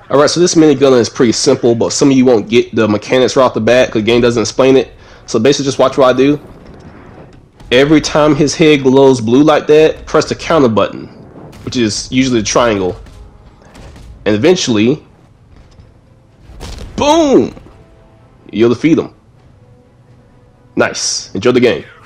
Alright, so this minigunner is pretty simple, but some of you won't get the mechanics right off the bat because the game doesn't explain it. So basically just watch what I do. Every time his head glows blue like that, press the counter button, which is usually the triangle. And eventually, boom! You'll defeat him. Nice. Enjoy the game.